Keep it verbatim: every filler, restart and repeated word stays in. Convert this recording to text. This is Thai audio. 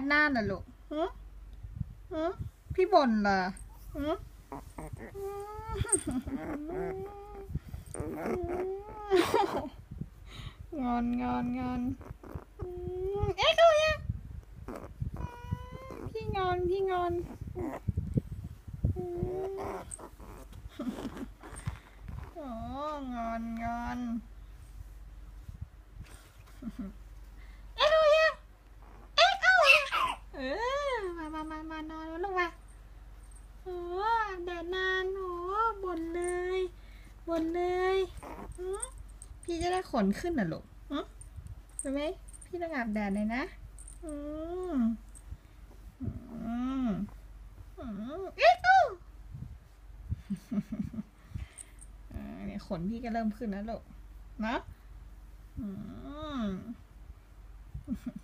หน้าน่ะลูกหืมหืมพี่บ่นเหรอหืมงอนงอนงอนเอ๊ะเขายังพี่งอนพี่งอนโอ้งอนงอนเอ๊ะเขายังเอ๊ะเขาเออมามามามานอนแล้วลงมาโอ้แดดนานโอ้บ่นเลยบ่นเลยพี่จะได้ขนขึ้นน่ะลูกใช่ไหมพี่ต้องอาบแดดเลยนะอืมอืมอืมเอ๊ะกูเนี่ยขนพี่ก็เริ่มขึ้นแล้วลูกเนาะอืม